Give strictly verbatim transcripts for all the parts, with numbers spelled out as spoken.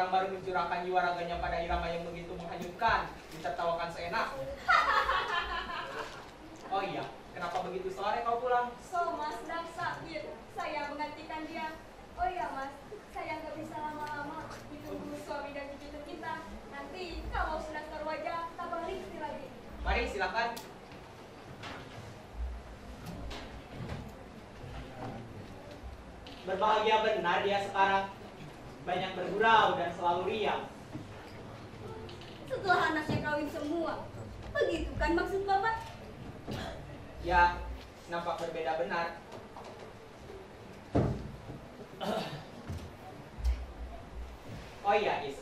orang baru mencurahkan jiwa raganya pada irama yang begitu menghanyutkan, ditertawakan seenak. Oh iya, kenapa begitu sore kau pulang? So mas sedang sakit, saya menggantikan dia. Oh iya mas, saya nggak bisa lama-lama ditunggu suami dan cucu tercinta. Nanti kalau sudah terwajah, kabari istri lagi. Mari silakan. Berbahagia benar dia sekarang. Banyak bergurau dan selalu riang. Setelah anaknya kawin semua, begitu kan maksud bapak? Ya, nampak berbeda benar. Oh iya, Is.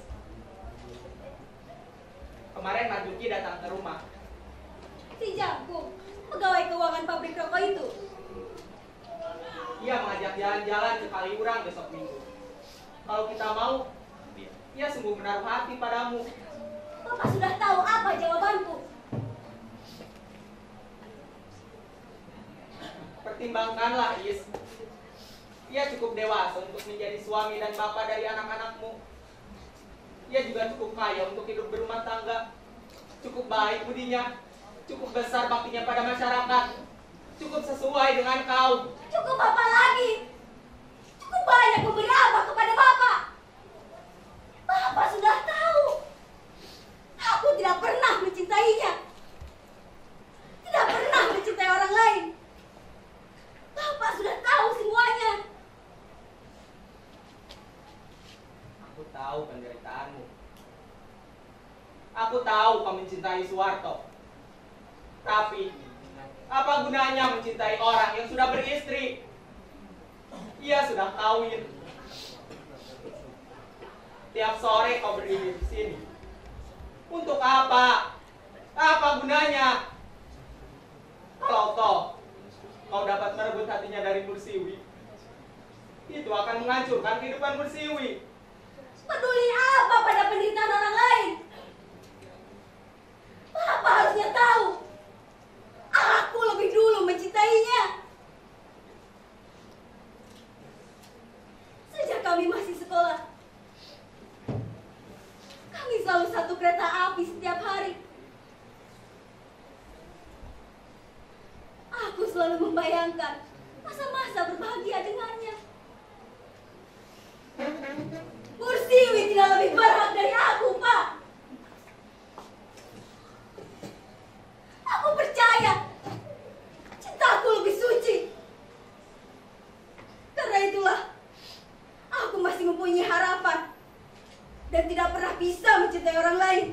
Kemarin Marjuki datang ke rumah. Si Jangkung, pegawai keuangan pabrik rokok itu. Ia mengajak jalan-jalan ke Kaliurang besok minggu. Kalau kita mau, ia sungguh menaruh hati padamu. Bapak sudah tahu apa jawabanku? Pertimbangkanlah, Is. Ia cukup dewasa untuk menjadi suami dan bapak dari anak-anakmu. Ia juga cukup kaya untuk hidup berumah tangga. Cukup baik budinya. Cukup besar baktinya pada masyarakat. Cukup sesuai dengan kau. Cukup apa lagi? Cukup banyak memberi apa kepada bapak. Bapak sudah tahu. Aku tidak pernah mencintainya. Tidak pernah mencintai orang lain. Bapak sudah tahu semuanya. Aku tahu penderitaanmu. Aku tahu kau mencintai Suwarto. Tapi, apa gunanya mencintai orang yang sudah beristri? Ia sudah kawin. Tiap sore kau berdiri di sini. Untuk apa? Apa gunanya? Kalau toh kau dapat merebut hatinya dari Mursiwi, itu akan menghancurkan kehidupan Mursiwi. Peduli apa pada penderitaan orang lain? Bapak harusnya tahu. Aku lebih dulu mencintainya. Sejak kami masih sekolah, kami selalu satu kereta api setiap hari. Aku selalu membayangkan masa-masa berbahagia dengannya. Mursiwi tidak lebih berhak dari aku, Pak. Aku percaya cintaku lebih suci. Karena itulah aku masih mempunyai harapan dan tidak pernah bisa mencintai orang lain.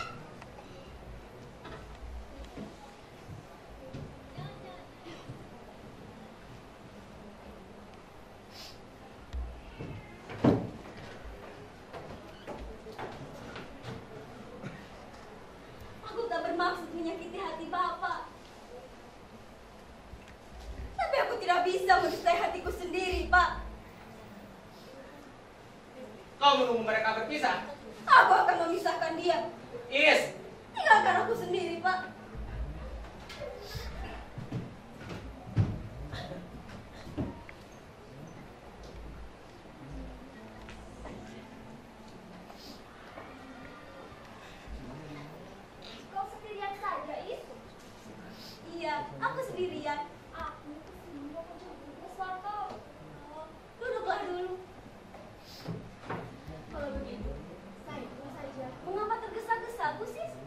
Aku tak bermaksud menyakiti hati Bapak. Tapi aku tidak bisa mencintai hatiku sendiri, Pak. Kau menunggu mereka berpisah? Aku akan memisahkan dia. Is, Tinggalkan aku sendiri, Pak. Kau sendirian saja, Is? Iya, aku sendirian. Aku kesini mau ke Suwarto. Oh, duduklah dulu. Kalau begitu, saya pun saja. Mengapa tergesa-gesa, Bu Sis?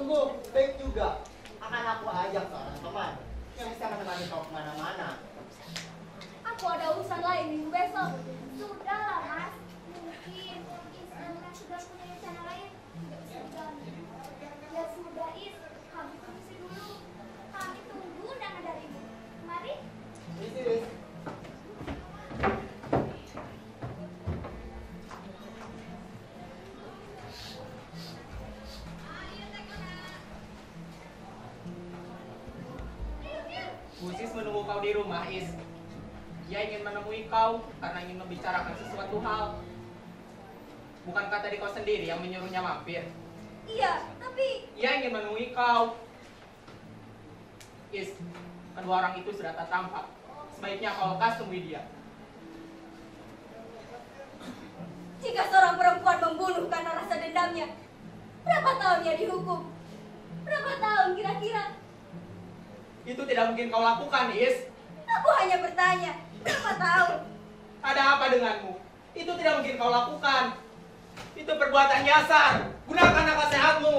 Sungguh baik juga. Akan aku ajak seorang teman yang bisa menemani kau kemana-mana. Aku ada urusan lain minggu besok. Sudahlah mas, mungkin Is dan sudah punya rencana lain. Tidak bisa diganggu. Ya sudah Is, kami permisi dulu. Kami tunggu undangan darimu. Mari. Isi, Wis. Usis menunggu kau di rumah, Is. Dia ingin menemui kau karena ingin membicarakan sesuatu hal. Bukankah tadi kau sendiri yang menyuruhnya mampir? Iya, tapi Ia ingin menemui kau. Is, kedua orang itu sudah tak tampak. Sebaiknya kau lekas temui dia. jika seorang perempuan membunuh karena rasa dendamnya, berapa tahun ia dihukum? Berapa tahun kira-kira? Itu tidak mungkin kau lakukan, Is. Aku hanya bertanya, berapa tahun? Ada apa denganmu? Itu tidak mungkin kau lakukan. Itu perbuatan nyasar. Gunakan akal sehatmu.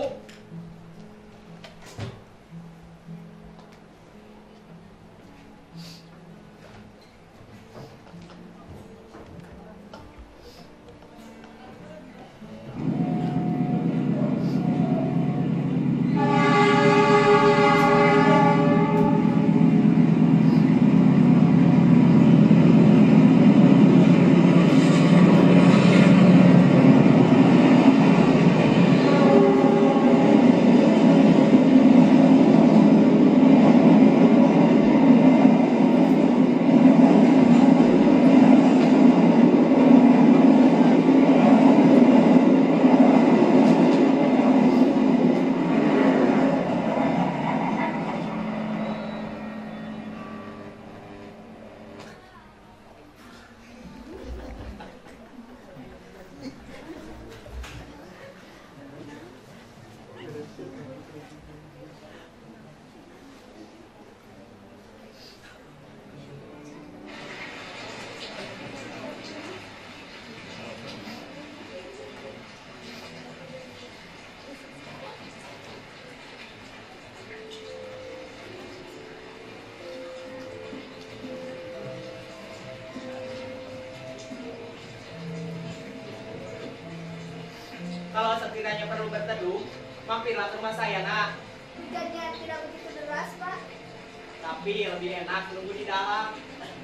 Kalau sekiranya perlu berteduh, mampirlah ke rumah saya, nak. Hujannya tidak begitu deras, Pak. Tapi lebih enak menunggu di dalam.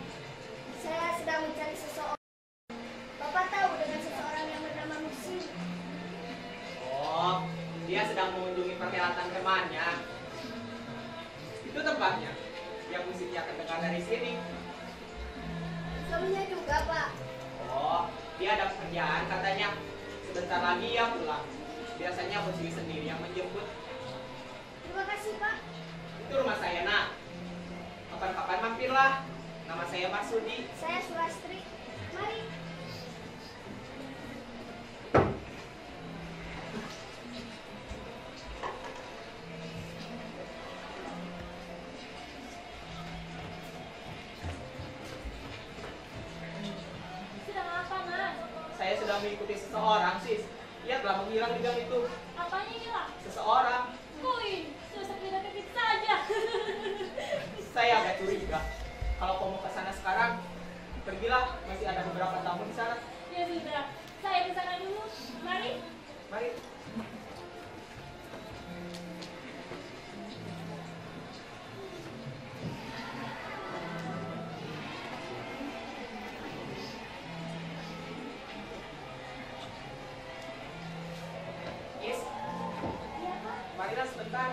Saya sedang mencari seseorang. Bapak tahu dengan seseorang yang bernama Musim. Oh, dia sedang mengunjungi perhelatan temannya. Itu tempatnya. Yang musiknya terdengar dari sini. Suaminya juga, Pak. Oh, dia ada pekerjaan katanya. Sebentar lagi ya pulang. Biasanya Musli sendiri yang menjemput. Terima kasih, Pak. Itu rumah saya, nak. Kapan-kapan mampirlah. Nama saya Marsudi. Saya Sulastri. Mari. Sedang apa, Mas? Saya sedang mengikuti seseorang, sis. Ia telah menghilang di gang itu. Apanya hilang? Seseorang. Koi, susah kita ketik saja. Saya agak curiga. Kalau kau mau ke sana sekarang, pergilah. Masih ada beberapa tamu di sana. Ya sudah, saya ke sana dulu. Mari. Mari. Yes. Iya, Pak. Marilah sebentar.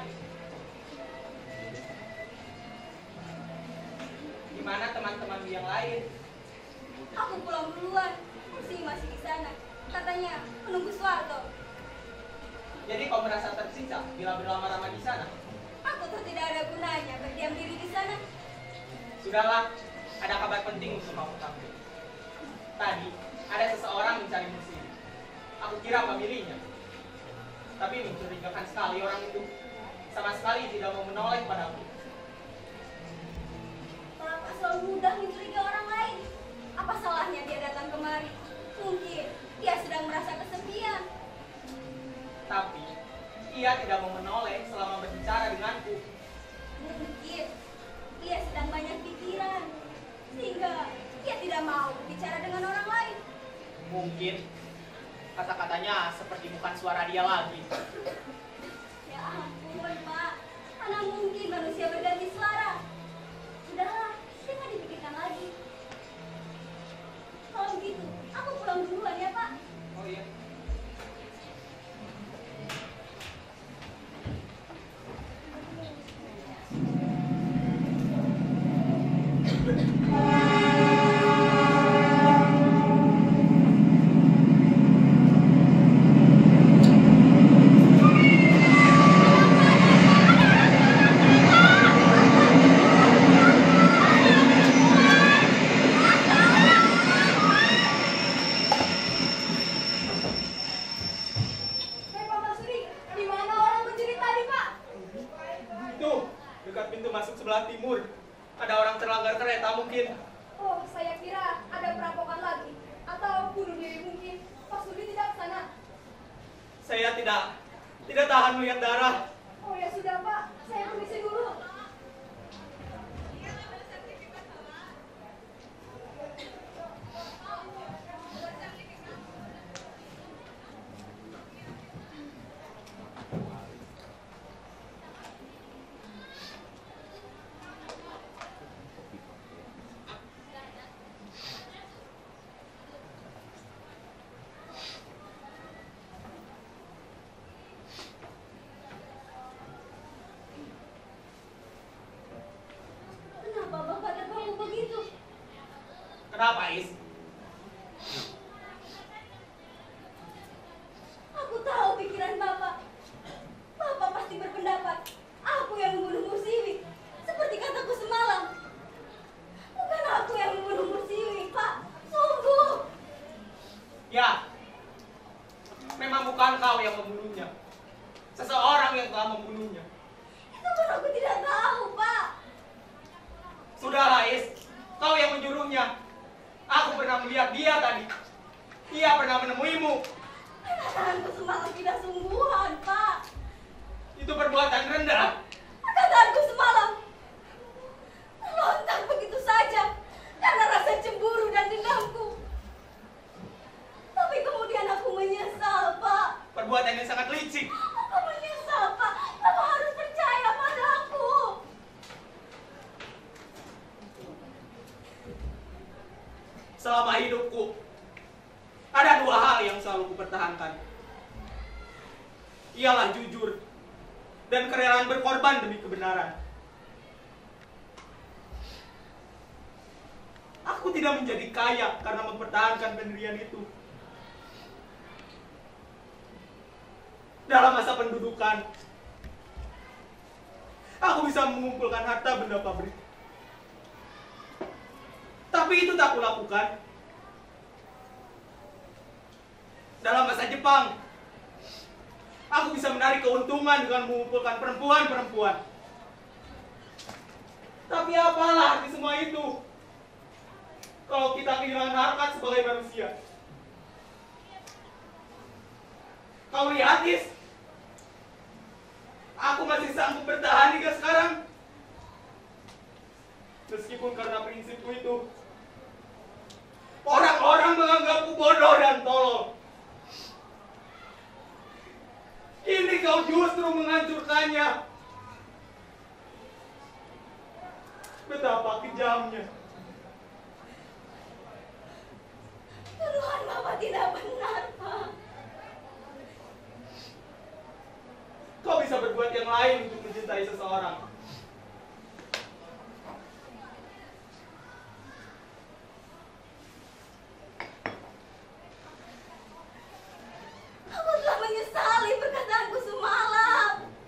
Gimana teman-teman yang lain? Aku pulang duluan. Musim masih di sana. Katanya menunggu Suwarto. Jadi kau merasa tersiksa bila berlama-lama di sana? Aku tuh tidak ada gunanya berdiam diri di sana. Sudahlah, ada kabar penting untuk kamu tampil. Tadi, ada seseorang mencari musim. Aku kira pemiliknya. Tapi mencurigakan sekali orang itu. Sama sekali tidak mau menoleh padaku. Orang selalu mudah mencurigai orang lain. Apa salahnya dia datang kemari? Mungkin dia sedang merasa kesepian. Tapi, ia tidak mau menoleh Mungkin kata-katanya seperti bukan suara dia lagi. Ya ampun, Pak. Mana mungkin manusia berganti suara? Sudahlah, jangan dipikirkan lagi. Kalau begitu, aku pulang duluan ya, Pak. Oh iya. Hei, Pak Maksudi, di mana orang mencuri tadi, Pak? Itu dekat pintu masuk sebelah timur. Ada orang terlanggar kereta mungkin. Oh, saya kira ada perampokan lagi. Atau bunuh diri mungkin. Pak Sudi tidak ke sana. Saya tidak tidak tahan melihat darah. Oh ya sudah, Pak. Saya permisi dulu. Kenapa Bapak terbangun begitu? Kenapa, Is? Aku tahu pikiran Bapak. Bapak pasti berpendapat aku yang membunuh Mursiwi. Seperti kataku semalam. Bukan aku yang membunuh Mursiwi, Pak. Sungguh. Ya. Memang bukan kau yang membunuhnya. Seseorang yang telah membunuhnya. Itu pun aku tidak tahu, Pak. Sudahlah, Is. Kau yang menyuruhnya. Aku pernah melihat dia tadi. Dia pernah menemuimu. Perkataanku semalam tidak sungguhan, Pak. Itu perbuatan rendah. Perkataanku semalam terlontar begitu saja karena rasa cemburu dan dendamku. Tapi kemudian aku menyesal, Pak. Perbuatan yang sangat licik. Aku menyesal, Pak. Bapak harus percaya padaku. Selama hidupku, ada dua hal yang selalu kupertahankan. Ialah jujur dan kerelaan berkorban demi kebenaran. Aku tidak menjadi kaya karena mempertahankan pendirian itu. Dalam masa pendudukan, aku bisa mengumpulkan harta benda pabrik. Tapi itu tak kulakukan. Dalam masa Jepang, aku bisa menarik keuntungan dengan mengumpulkan perempuan-perempuan. Tapi apalah arti semua itu kalau kita kehilangan harkat sebagai manusia? Kau lihat, Is, aku masih sanggup bertahan hingga sekarang. Meskipun karena prinsipku itu, orang-orang menganggapku bodoh dan tolol. Ini kau justru menghancurkannya. Betapa kejamnya. Tuduhan Bapak tidak benar, Pak. Kau bisa berbuat yang lain untuk mencintai seseorang. Aku telah menyesali perkataanku semalam.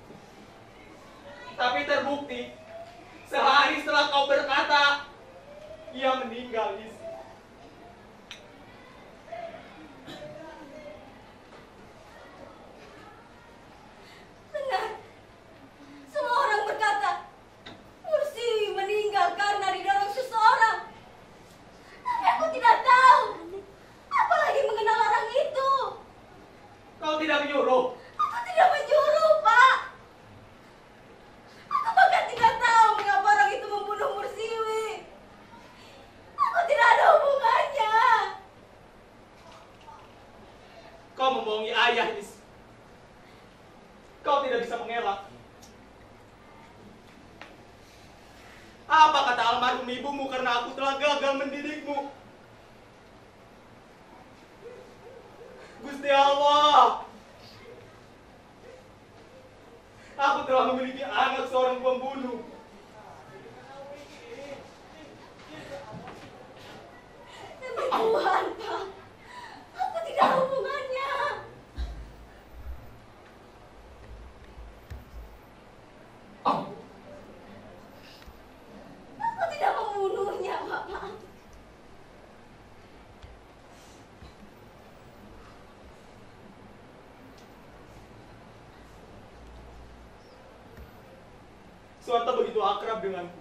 Tapi terbukti, sehari setelah kau berkata, ia meninggal, Is. Benar. Semua orang berkata, Mursiwi meninggal karena didorong seseorang. Tapi aku tidak tahu. Apalagi mengenal orang itu. Kau tidak menyuruh. Aku tidak menyuruh, Pak. Aku bahkan tidak tahu mengapa orang itu membunuh Mursiwi. Aku tidak ada ayah, Is. Kau tidak bisa mengelak. Apa kata almarhum ibumu karena aku telah gagal mendidikmu? Gusti Allah, aku telah memiliki anak seorang pembunuh. Demi Tuhan, Pak. Aku tidak ada hubungannya. Aku tidak membunuhnya, Bapak. Suwarta begitu akrab denganku.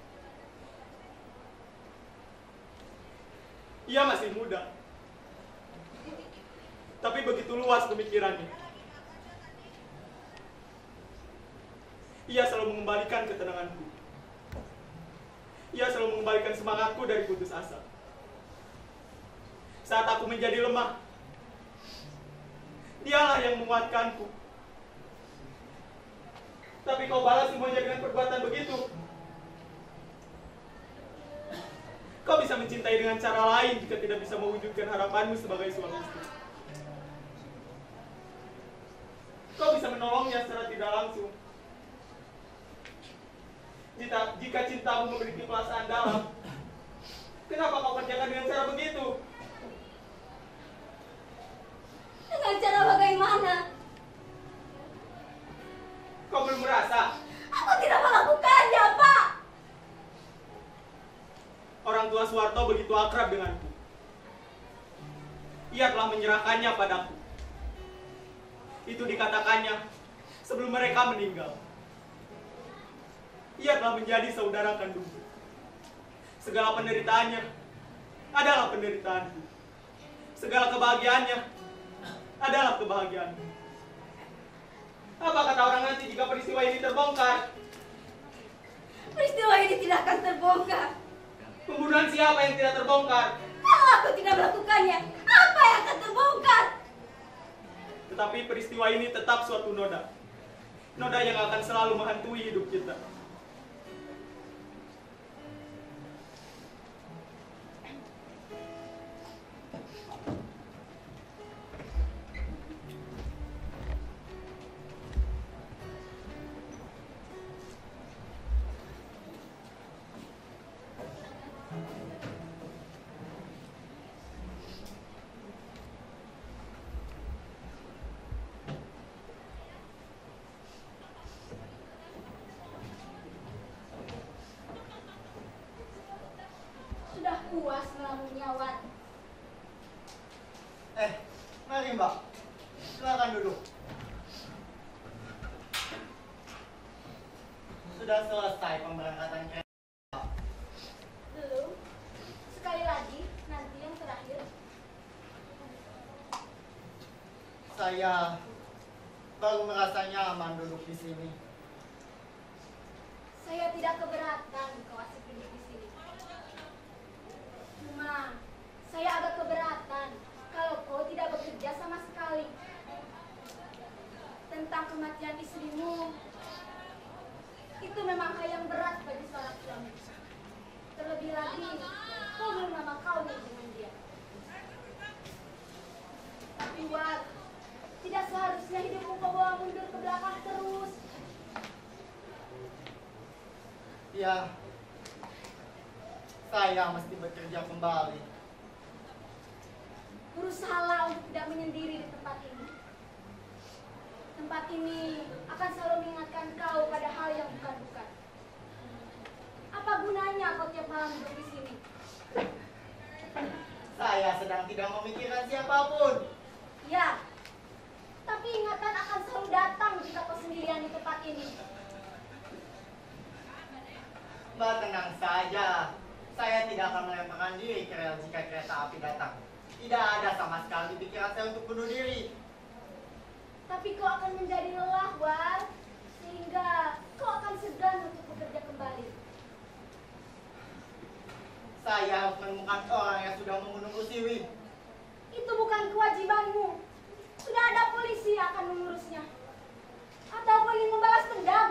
Ia masih muda, tapi begitu luas pemikirannya. Ia selalu mengembalikan ketenanganku. Ia selalu mengembalikan semangatku dari putus asa. Saat aku menjadi lemah, dialah yang menguatkanku. Tapi kau balas semuanya dengan perbuatan begitu. Kau bisa mencintai dengan cara lain jika tidak bisa mewujudkan harapanmu sebagai suami istri. Kau bisa menolongnya secara tidak langsung. Jika, jika cintamu memiliki perasaan dalam, kenapa kau kerjakan dengan cara begitu? Dengan cara bagaimana? Kau belum merasa? Aku tidak melakukannya, Pak. Orang tua Suwarto begitu akrab denganku. Ia telah menyerahkannya padaku. Itu dikatakannya sebelum mereka meninggal. Ia telah menjadi saudara kandungku. Segala penderitaannya adalah penderitaanku. Segala kebahagiaannya adalah kebahagiaanku. Apa kata orang nanti jika peristiwa ini terbongkar? Peristiwa ini tidak akan terbongkar. Pembunuhan siapa yang tidak terbongkar? Kalau aku tidak melakukannya, apa yang akan terbongkar? Tetapi peristiwa ini tetap suatu noda. Noda yang akan selalu menghantui hidup kita. Sudah puas melamun Wan. Eh, mari Mbak. Silakan duduk. Sudah selesai pemberangkatan kereta. Belum. Sekali lagi, nanti yang terakhir. Saya baru merasa nyaman duduk di sini. Saya tidak keberatan kau asik duduk di sini. Cuma, saya agak keberatan kalau kau tidak bekerja sama sekali. Tentang kematian istrimu, itu memang hal yang berat bagi seorang suami. Terlebih lagi, kau belum lama kawin dengan dia. Tapi Wan, tidak seharusnya hidupmu kau bawa mundur ke belakang terus. Ya, saya mesti bekerja kembali. Berusahalah untuk tidak menyendiri di tempat ini. Tempat ini akan selalu mengingatkan kau pada hal yang bukan-bukan. Apa gunanya kau tiap malam duduk di sini? Saya sedang tidak memikirkan siapapun. Ya, tapi ingatan akan selalu datang jika kau sendirian di tempat ini. Mbak tenang saja. Saya tidak akan melemparkan diri ke rel jika kereta api datang. Tidak ada sama sekali pikiran saya untuk bunuh diri. Tapi kau akan menjadi lelah, Wan. Sehingga kau akan segan untuk bekerja kembali. Saya harus menemukan orang yang sudah membunuh Usiwi. Itu bukan kewajibanmu. sudah ada polisi yang akan mengurusnya. Atau kau ingin membalas dendam?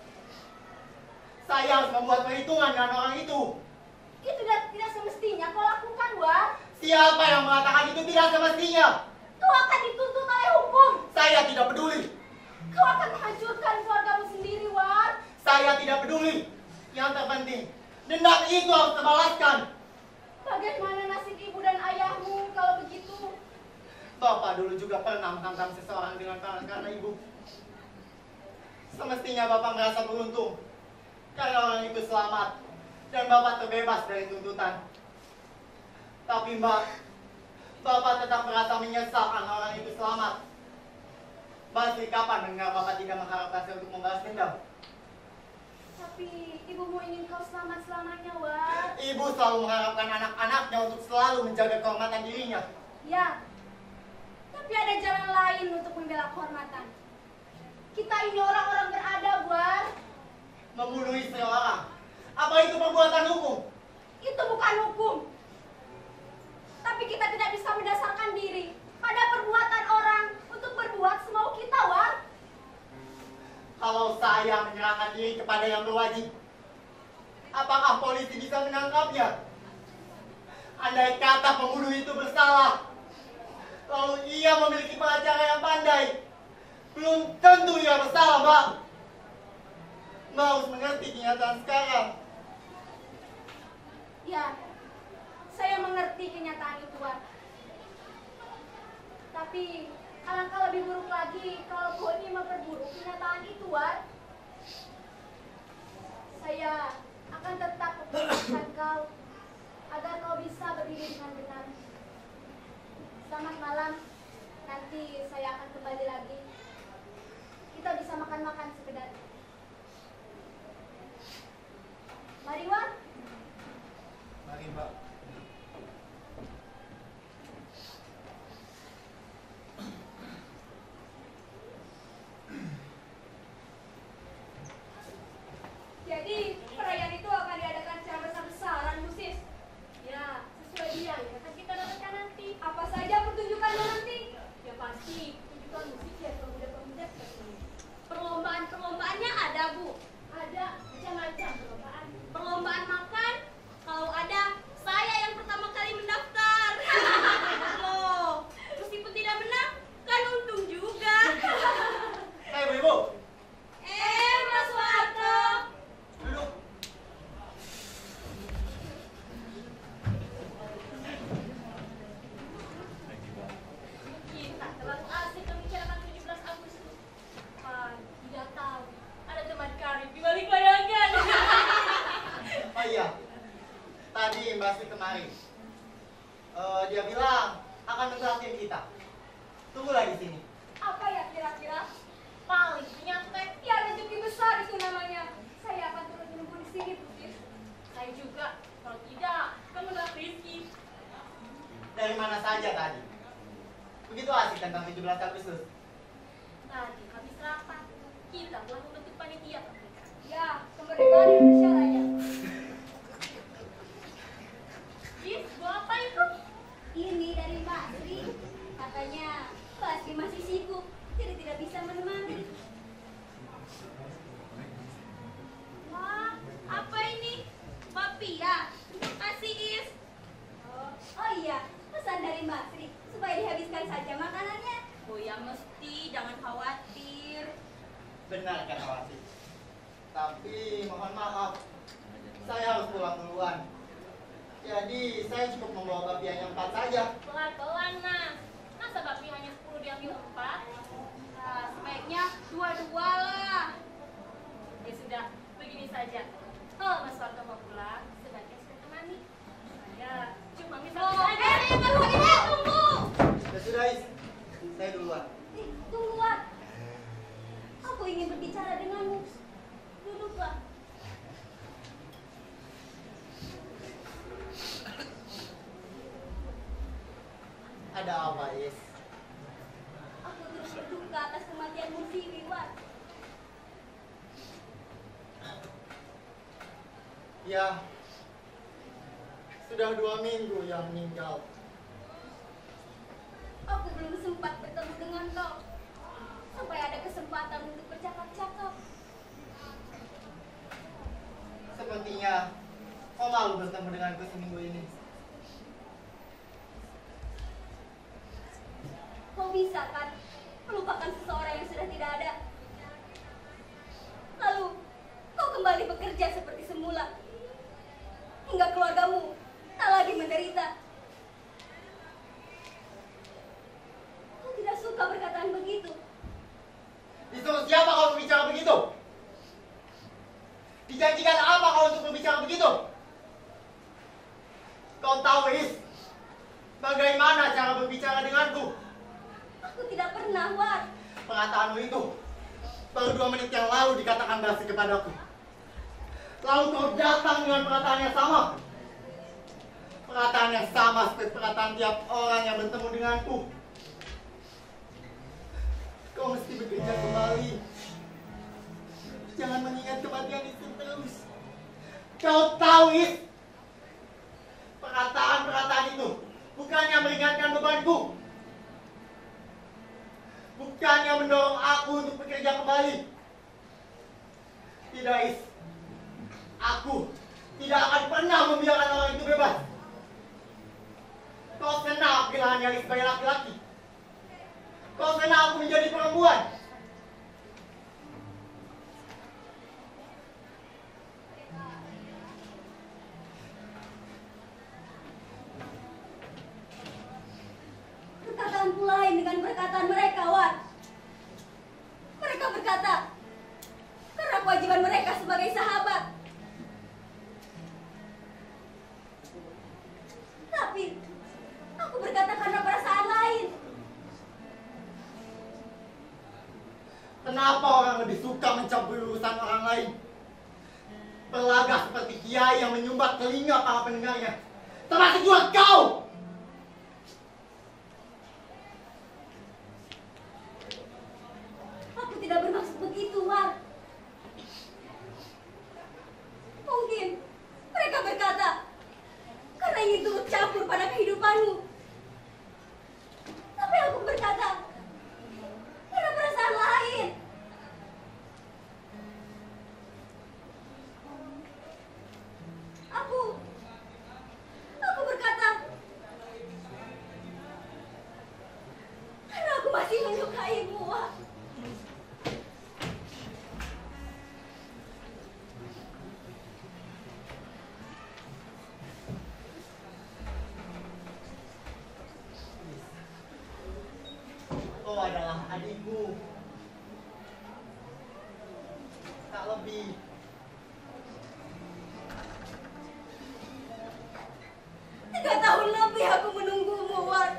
Saya harus membuat perhitungan dengan orang itu. Itu tidak, tidak semestinya kau lakukan, War. Siapa yang mengatakan itu tidak semestinya? Kau akan dituntut oleh hukum. Saya tidak peduli. Kau akan menghancurkan keluargamu sendiri, War. Saya tidak peduli. Yang terpenting, dendam itu harus terbalaskan. Bagaimana nasib ibu dan ayahmu kalau begitu? Bapak dulu juga pernah menghantam seseorang dengan tangan karena ibu. Semestinya Bapak merasa beruntung karena orang itu selamat dan Bapak terbebas dari tuntutan. Tapi Mbak, Bapak tetap merasa menyesal karena orang itu selamat. Masih kapan dengar Bapak tidak mengharapkan saya untuk membalas dendam? Tapi ibumu ingin kau selamat-selamanya, War. Ibu selalu mengharapkan anak-anaknya untuk selalu menjaga kehormatan dirinya. Ya, tapi ada jalan lain untuk membela kehormatan. Kita ini orang-orang beradab, War. Membunuh istri orang, apa itu perbuatan hukum? Itu bukan hukum. Tapi kita tidak bisa mendasarkan diri pada perbuatan orang untuk berbuat semau kita, War. Kalau saya menyerahkan diri kepada yang berwajib, apakah polisi bisa menangkapnya? Andai kata pembunuh itu bersalah, lalu ia memiliki pengacara yang pandai, belum tentu ia bersalah, Mbak. Mbak harus mengerti kenyataan sekarang. Ya, saya mengerti kenyataan itu, War. Tapi alangkah lebih buruk lagi kalau kau ingin memperburuk kenyataan itu, War. Saya akan tetap memperhatikan kau agar kau bisa berdiri dengan benar. Selamat malam. Nanti saya akan kembali lagi. Kita bisa makan-makan sekedar. Mari, War. Mari, Mbak. Jadi perayaan itu akan diadakan secara besar-besaran, Bu Sis. Ya, sesuai dia yang akan kita dapatkan nanti. Apa saja pertunjukannya nanti? Ya pasti, tunjukkan musik ya pemuda-pemuda seperti ini. Perlombaan-perlombaannya ada, Bu. Ada macam-macam perlombaan. Perlombaan makan, kalau ada, saya yang pertama kali mendaftar. Loh, meskipun tidak menang, kan untung juga. Hei, Ibu, Eh, Mas Warto. duduk. Kita terlalu asik membicarakan tujuh belas Agustus. Ah, tidak tahu. Ada teman karib di balik bayangan. Oh iya, tadi Mbak Sri kemari. Eh, dia bilang akan menggantiin kita. Tunggulah di sini. Apa ya kira-kira? Paling nyantai. Ya rezeki besar itu namanya. Saya akan turun menunggu di sini, Bu Sis. Saya juga. Kalau tidak, kamu adalah Rizky. Dari mana saja tadi? Begitu asik tentang tujuh belas Agustus. Tadi habis rapat, kita telah membentuk panitia pernikahan. Ya, kemerdekaan Indonesia Raya. Is, buat apa itu? Ini dari Mbak Sri. Katanya Mbak Sri masih sibuk, jadi tidak bisa menemani. Wah, apa ini? Bapia. Terima kasih, Is. Oh, oh iya, pesan dari Mbak Sri supaya dihabiskan saja makanannya. Oh ya mesti, jangan khawatir. Benar kata Wati. Tapi mohon maaf, saya harus pulang duluan. Jadi saya cukup membawa babi hanya empat saja. Pelan-pelan, Mas. Masa babi hanya sepuluh diambil empat? Nah, sebaiknya dua-dua lah. Ya sudah, begini saja. Oh, Mas Warto mau pulang, sebaiknya saya temani. Saya cuma minta Oh, saja. eh, tunggu, eh, tunggu. Ya sudah, Is. Saya duluan. Eh, tunggu, Wat. Aku ingin berbicara denganmu. Duduklah. Ada apa, Is? Aku terus berduka atas kematian Musiwi, Wat. Ya, sudah dua minggu yang meninggal. Aku belum sempat bertemu dengan kau. Sampai ada kesempatan untuk bercakap-cakap. Sepertinya kau malu bertemu denganku seminggu ini. Kau bisa kan melupakan seseorang yang sudah tidak ada? Lalu kau kembali bekerja seperti semula. Hingga keluargamu tak lagi menderita. Kau tidak suka berkataan begitu. Disuruh siapa kau berbicara begitu? Dijanjikan apa kau untuk berbicara begitu? Kau tahu, Is, bagaimana cara berbicara denganku? Aku tidak pernah, War. Perkataanmu itu baru dua menit yang lalu dikatakan basi kepadaku. Lalu kau datang dengan perkataan yang sama. Perkataan yang sama seperti perkataan tiap orang yang bertemu denganku. Kau mesti bekerja kembali. Jangan mengingat kematian itu terus. Kau tahu, Is, perkataan-perkataan itu bukannya meringankan bebanku, bukannya mendorong aku untuk bekerja kembali. Tidak, Is. Aku tidak akan pernah membiarkan orang itu bebas. Kau senang kehilangan nyali sebagai laki-laki. Kau senang aku menjadi perempuan. Perkataanku lain dengan perkataan mereka, War. Mereka berkata, karena kewajiban mereka sebagai sahabat. Tapi, aku berkata karena perasaan lain. Kenapa orang lebih suka mencampuri urusan orang lain? Berlagak seperti kiai yang menyumbat telinga para pendengarnya. Termasuk juga kau! Aku tidak bermaksud begitu, War. Mungkin mereka berkata karena ingin turut campur pada kehidupanmu. Tapi aku berkata karena perasaan lain. Aku Aku berkata karena aku masih menyukaimu, War. Kau adalah adikku. Tak lebih. Tiga tahun lebih aku menunggumu, War.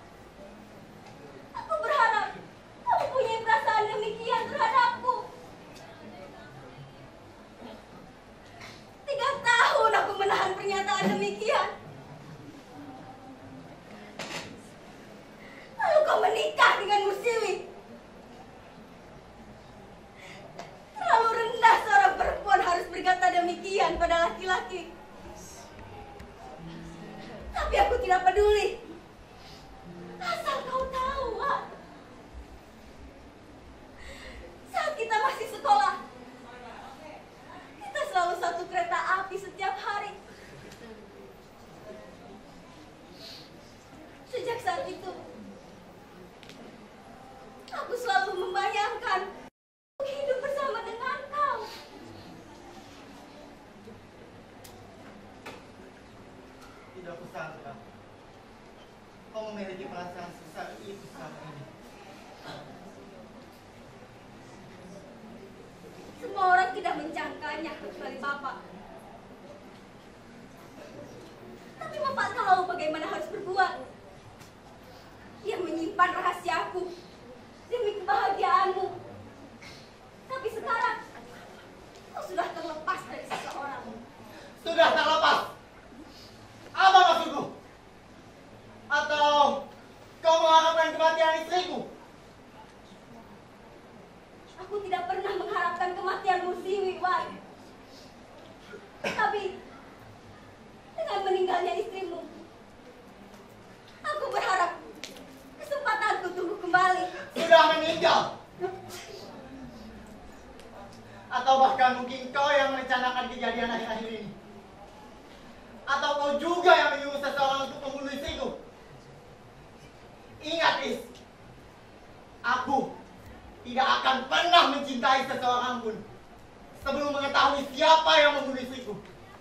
Aku berharap kamu punya perasaan demikian terhadapku. Tiga tahun aku menahan pernyataan demikian. Lalu kau menikah dengan Musiwi. Terlalu rendah seorang perempuan harus berkata demikian pada laki-laki. Tapi aku tidak peduli. Asal kau tahu, Wak. Saat kita masih sekolah, kita selalu satu kereta api setiap hari. Sejak saat itu, aku selalu membayangkan hidup bersama dengan kau. Tidak kusangka kau memiliki perasaan sebesar itu selama ini. Semua orang tidak mencangkanya kecuali Bapak. Tapi Bapak tahu bagaimana harus berbuat. Dia menyimpan rahasiaku demi kebahagiaanmu. Tapi sekarang kau sudah terlepas dari seseorang. Sudah terlepas. Apa maksudmu? Atau kau mengharapkan kematian istriku? Aku tidak pernah mengharapkan kematian Musiwi, Wan. Tapi dengan meninggalnya istrimu, aku berharap kesempatan siapa yang membunuh istriku?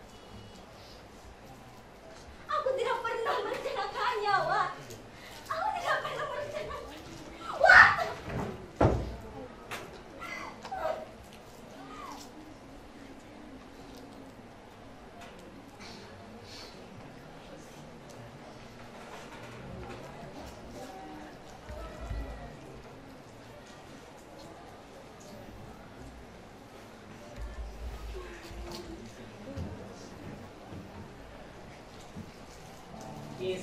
Aku tidak pernah merencanakannya, Wak. Aku tidak pernah merencanakan. Wak! Is,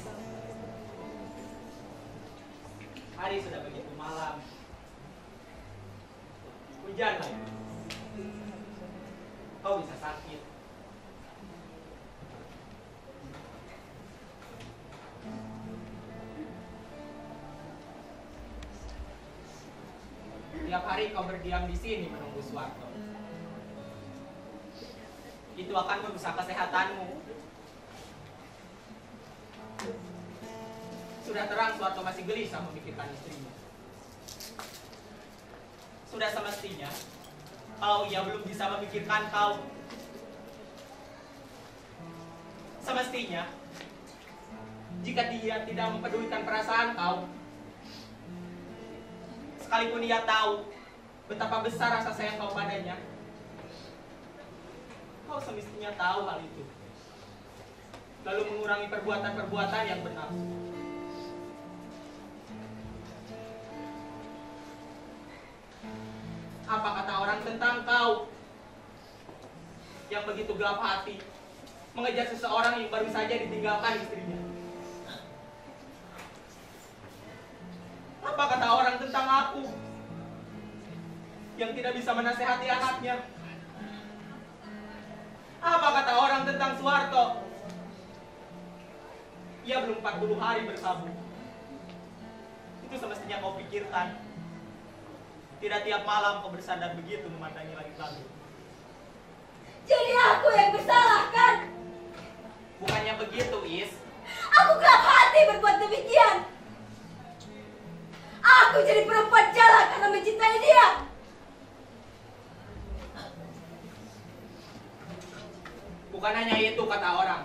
hari sudah begitu malam. Hujan lagi. Kau bisa sakit. Tiap hari kau berdiam di sini menunggu Suwarto. Itu akan merusak kesehatanmu. Sudah terang Suwarto masih gelisah memikirkan istrinya. Sudah semestinya kalau ia belum bisa memikirkan kau. Semestinya jika dia tidak mempedulikan perasaan kau, sekalipun ia tahu betapa besar rasa sayang kau padanya, kau semestinya tahu hal itu, lalu mengurangi perbuatan-perbuatan yang benar. Apa kata orang tentang kau yang begitu gelap hati mengejar seseorang yang baru saja ditinggalkan istrinya? Apa kata orang tentang aku yang tidak bisa menasehati anaknya? Apa kata orang tentang Suwarto? Ia belum empat puluh hari berkabung. Itu semestinya kau pikirkan. Tidak tiap malam kau bersandar begitu memandangi langit-langit. Jadi aku yang bersalah, kan? Bukannya begitu, Is. Aku gelap hati berbuat demikian. Aku jadi perempuan jalan karena mencintai dia. Bukan hanya itu kata orang.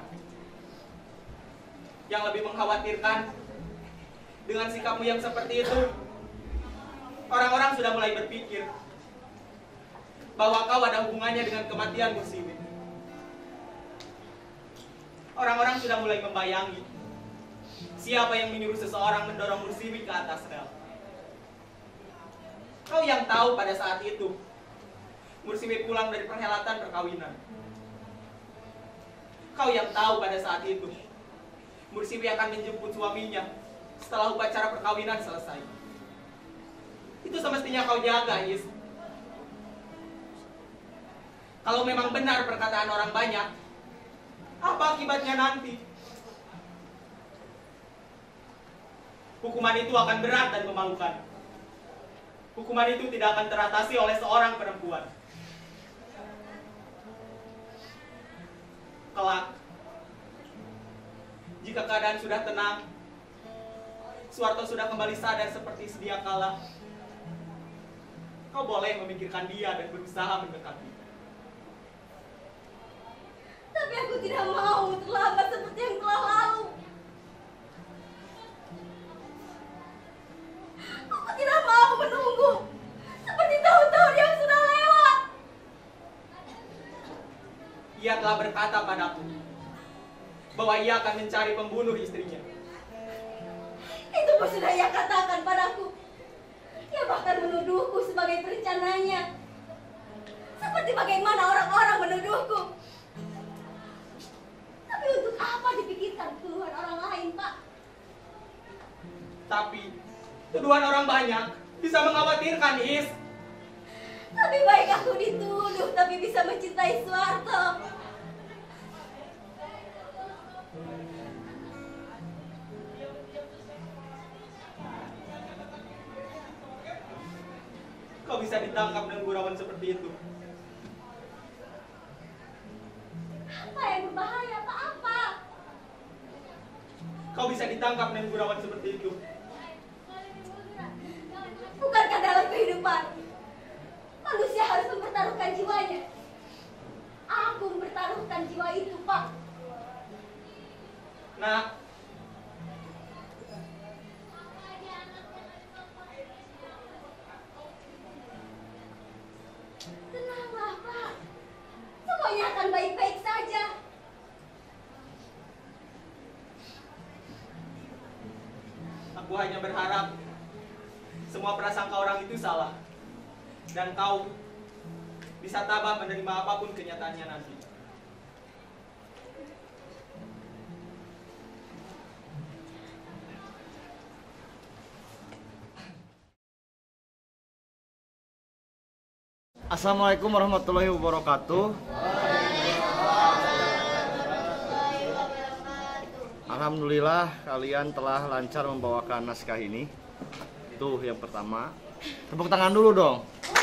Yang lebih mengkhawatirkan, dengan sikapmu yang seperti itu, orang-orang sudah mulai berpikir bahwa kau ada hubungannya dengan kematian Mursiwi. Orang-orang sudah mulai membayangi siapa yang menyuruh seseorang mendorong Mursiwi ke atas rel. Kau yang tahu pada saat itu Mursiwi pulang dari perhelatan perkawinan. Kau yang tahu pada saat itu Mursiwi akan menjemput suaminya setelah upacara perkawinan selesai. Itu semestinya kau jaga, Is. Kalau memang benar perkataan orang banyak, apa akibatnya nanti? Hukuman itu akan berat dan memalukan. Hukuman itu tidak akan teratasi oleh seorang perempuan. Kelak, jika keadaan sudah tenang, Suwarto sudah kembali sadar seperti sedia kala, kau boleh memikirkan dia dan berusaha mendekati. Tapi aku tidak mau terlambat seperti yang telah lalu. Aku tidak mau menunggu seperti tahun-tahun yang sudah lewat. Ia telah berkata padaku bahwa ia akan mencari pembunuh istrinya. Itu pun sudah ia katakan padaku. Ia bahkan menuduhku sebagai perencananya. Seperti bagaimana orang-orang menuduhku. Tapi untuk apa dipikirkan tuduhan orang lain, Pak? Tapi tuduhan orang banyak bisa mengkhawatirkan, Is. Lebih baik aku dituduh tapi bisa mencintai Suwarto. Kau bisa ditangkap dengan gurauan seperti itu. Apa yang berbahaya, Pak? Apa? Kau bisa ditangkap dengan gurauan seperti itu. Bukankah dalam kehidupan manusia harus mempertaruhkan jiwanya? mempertaruhkan jiwa itu, Pak. Nak, Tenanglah, Pak. Semuanya akan baik-baik saja. aku hanya berharap semua prasangka orang itu salah. Dan kau bisa tabah menerima apapun kenyataannya nanti. Assalamualaikum warahmatullahi wabarakatuh. Alhamdulillah kalian telah lancar membawakan naskah ini. Itu yang pertama. Tepuk tangan dulu dong.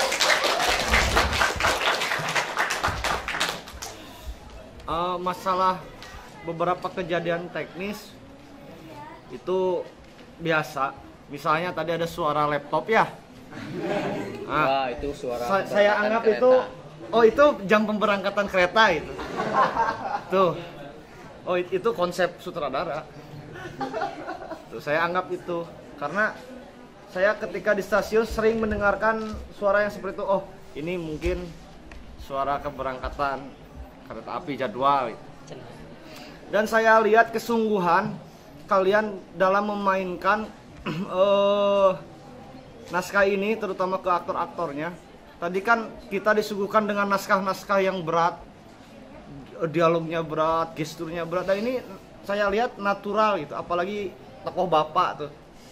Uh, masalah beberapa kejadian teknis itu biasa. Misalnya tadi ada suara laptop ya. Wah, itu suara Sa saya anggap kereta. itu, oh itu jam pemberangkatan kereta itu. Tuh, oh itu konsep sutradara. Tuh, saya anggap itu karena saya ketika di stasiun sering mendengarkan suara yang seperti itu. Oh, ini mungkin suara keberangkatan kereta api jadwal. Dan saya lihat kesungguhan kalian dalam memainkan uh, naskah ini, terutama ke aktor-aktornya. Tadi kan kita disuguhkan dengan naskah-naskah yang berat, dialognya berat, gesturnya berat. Dan ini saya lihat natural gitu, apalagi tokoh bapak tuh,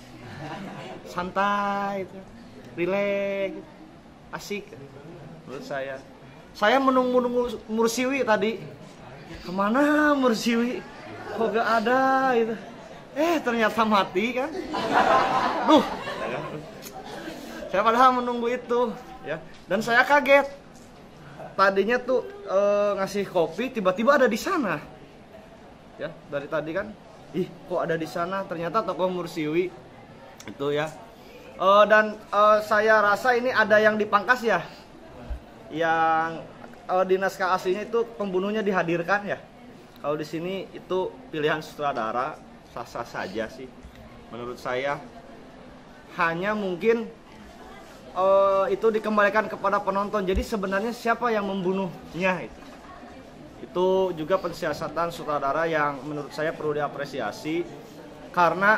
santai, gitu. Rileks, asik. Menurut saya, saya menunggu-nunggu Mursiwi tadi. Kemana Mursiwi? Kok gak ada gitu? Eh ternyata mati kan? Duh. Saya padahal menunggu itu, ya. Dan saya kaget. Tadinya tuh e, ngasih kopi, tiba-tiba ada di sana. Ya, dari tadi kan, ih, kok ada di sana? Ternyata tokoh Mursiwi itu ya. E, dan e, saya rasa ini ada yang dipangkas ya. Yang e, di naskah aslinya itu pembunuhnya dihadirkan ya. Kalau di sini itu pilihan sutradara, sah-sah saja sih. Menurut saya hanya mungkin Uh, itu dikembalikan kepada penonton. Jadi sebenarnya siapa yang membunuhnya itu? Itu juga pensiasatan sutradara yang menurut saya perlu diapresiasi. Karena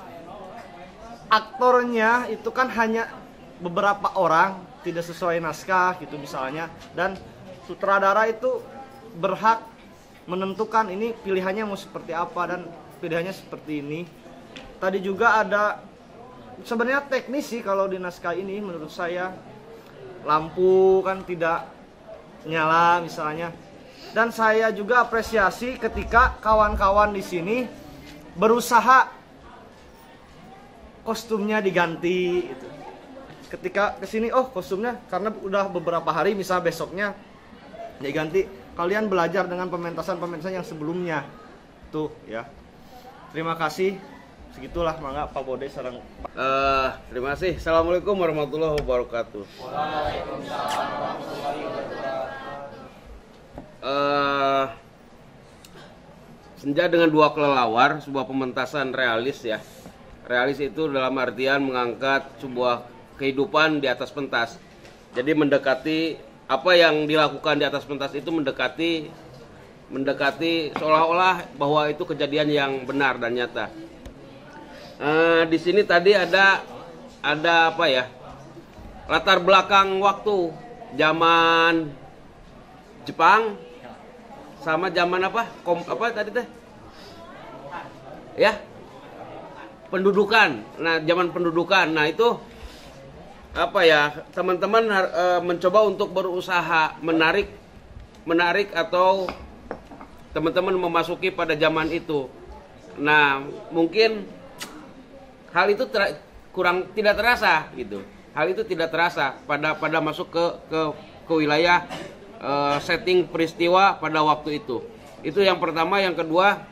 aktornya itu kan hanya beberapa orang, tidak sesuai naskah gitu misalnya. Dan sutradara itu berhak menentukan ini pilihannya mau seperti apa dan pilihannya seperti ini. Tadi juga ada sebenarnya teknis sih kalau di naskah ini menurut saya, lampu kan tidak nyala misalnya. Dan saya juga apresiasi ketika kawan-kawan di sini berusaha kostumnya diganti gitu. Ketika kesini oh kostumnya karena udah beberapa hari misalnya besoknya diganti, kalian belajar dengan pementasan-pementasan yang sebelumnya tuh ya. Terima kasih. Segitulah, mangga Pak Bode sareng. Uh, terima kasih. Assalamualaikum warahmatullahi wabarakatuh. Waalaikumsalam warahmatullahi wabarakatuh. Uh, Senja dengan dua kelelawar, sebuah pementasan realis ya. Realis itu dalam artian mengangkat sebuah kehidupan di atas pentas. Jadi mendekati apa yang dilakukan di atas pentas itu mendekati mendekati seolah-olah bahwa itu kejadian yang benar dan nyata. Uh, di sini tadi ada ada apa ya, latar belakang waktu zaman Jepang sama zaman apa kom apa tadi teh ya pendudukan. Nah zaman pendudukan, nah itu apa ya, teman-teman uh, mencoba untuk berusaha menarik menarik atau teman-teman memasuki pada zaman itu. Nah mungkin hal itu ter, kurang tidak terasa gitu. Hal itu tidak terasa pada pada masuk ke ke, ke wilayah uh, setting peristiwa pada waktu itu. Itu yang pertama. Yang kedua,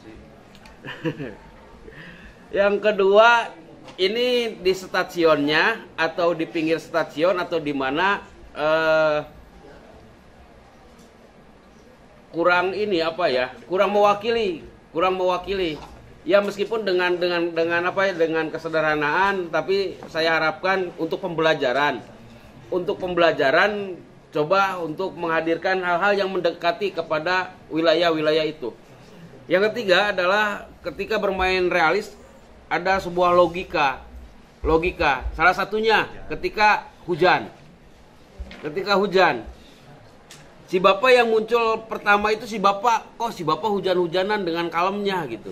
yang kedua ini di stasiunnya atau di pinggir stasiun atau di mana uh, kurang ini apa ya, kurang mewakili, kurang mewakili. Ya meskipun dengan dengan dengan apa ya, dengan kesederhanaan, tapi saya harapkan untuk pembelajaran, untuk pembelajaran coba untuk menghadirkan hal-hal yang mendekati kepada wilayah-wilayah itu. Yang ketiga adalah ketika bermain realis ada sebuah logika, logika. Salah satunya ketika hujan, ketika hujan. Si bapak yang muncul pertama itu si bapak, kok si bapak hujan-hujanan dengan kalemnya gitu.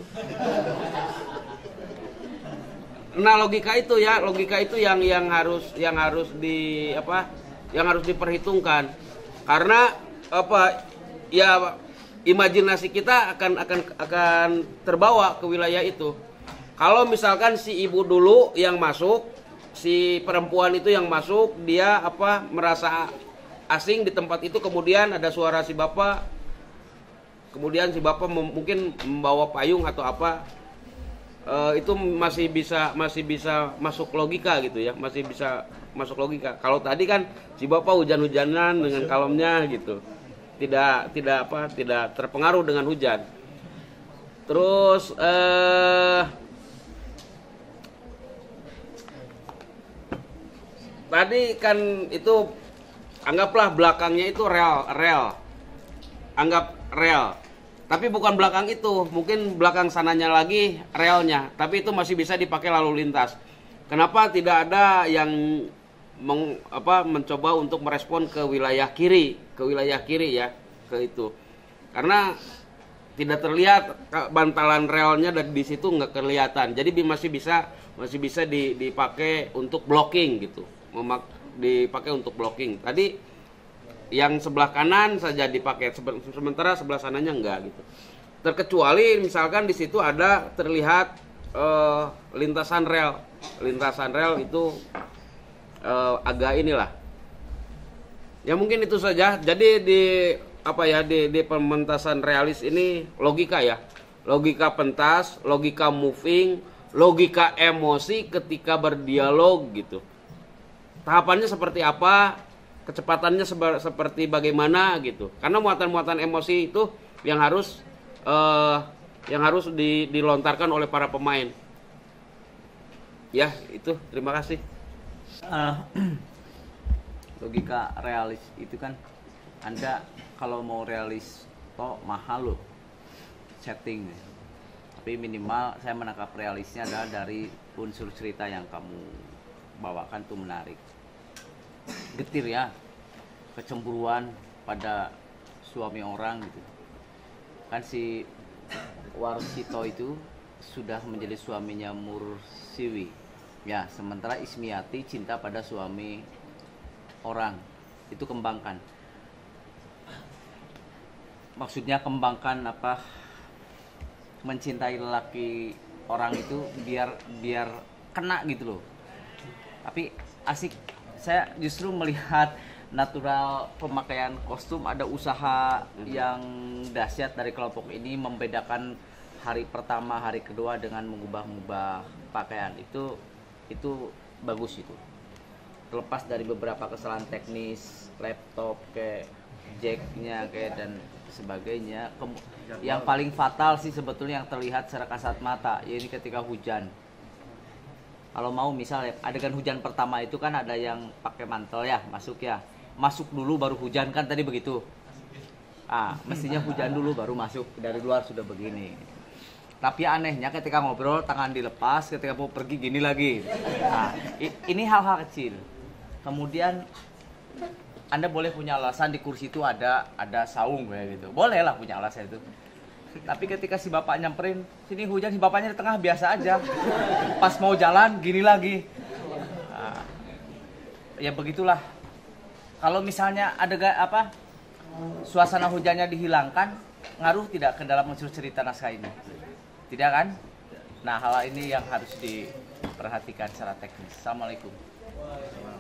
Nah logika itu ya, logika itu yang yang harus yang harus di apa, yang harus diperhitungkan. Karena apa ya, imajinasi kita akan akan akan terbawa ke wilayah itu. Kalau misalkan si ibu dulu yang masuk, si perempuan itu yang masuk, dia apa merasa asing di tempat itu, kemudian ada suara si bapak, kemudian si bapak mem- mungkin membawa payung atau apa, e, itu masih bisa masih bisa masuk logika gitu ya, masih bisa masuk logika. Kalau tadi kan si bapak hujan-hujanan dengan kalemnya gitu, tidak tidak apa tidak terpengaruh dengan hujan. Terus eh, tadi kan itu anggaplah belakangnya itu rel, rel. Anggap rel. Tapi bukan belakang itu, mungkin belakang sananya lagi relnya, tapi itu masih bisa dipakai lalu lintas. Kenapa tidak ada yang meng, apa, mencoba untuk merespon ke wilayah kiri, ke wilayah kiri ya, ke itu. Karena tidak terlihat bantalan relnya dan di situ nggak kelihatan. Jadi masih bisa masih bisa dipakai untuk blocking gitu. Memak dipakai untuk blocking. Tadi yang sebelah kanan saja dipakai, sementara sebelah sananya enggak gitu. Terkecuali misalkan di situ ada terlihat uh, lintasan rel, lintasan rel itu uh, agak inilah. Ya mungkin itu saja. Jadi di apa ya di, di pementasan realis ini logika ya, logika pentas, logika moving, logika emosi ketika berdialog gitu. Tahapannya seperti apa, kecepatannya seba, seperti bagaimana gitu. Karena muatan-muatan emosi itu yang harus uh, yang harus di, dilontarkan oleh para pemain. Ya itu, terima kasih. Uh, logika realis itu kan, Anda kalau mau realis toh mahal loh setting. Tapi minimal saya menangkap realisnya adalah dari unsur cerita yang kamu bawakan tuh menarik. Getir ya, kecemburuan pada suami orang gitu. Kan si Warsito itu sudah menjadi suaminya Mursiwi ya, sementara Ismiati cinta pada suami orang. Itu kembangkan, maksudnya kembangkan apa, mencintai lelaki orang itu biar biar kena gitu loh. Tapi asik, saya justru melihat natural pemakaian kostum, ada usaha yang dahsyat dari kelompok ini membedakan hari pertama, hari kedua dengan mengubah-ubah pakaian. Itu itu bagus itu. Terlepas dari beberapa kesalahan teknis, laptop kayak jacknya kayak dan sebagainya, yang paling fatal sih sebetulnya yang terlihat secara kasat mata, yaitu ketika hujan. Kalau mau misalnya adegan hujan pertama itu kan ada yang pakai mantel ya, masuk ya, masuk dulu baru hujan kan tadi begitu. Ah, mestinya hujan dulu baru masuk, dari luar sudah begini. Tapi anehnya ketika ngobrol tangan dilepas, ketika mau pergi gini lagi. Nah, ini hal-hal kecil. Kemudian Anda boleh punya alasan di kursi itu ada ada saung kayak gitu. Boleh lah punya alasan itu. Tapi ketika si bapak nyamperin, sini hujan, si bapaknya di tengah biasa aja. Pas mau jalan gini lagi. Nah, ya begitulah. Kalau misalnya ada apa, suasana hujannya dihilangkan, ngaruh tidak ke dalam unsur cerita naskah ini? Tidak kan? Nah, hal ini yang harus diperhatikan secara teknis. Assalamualaikum.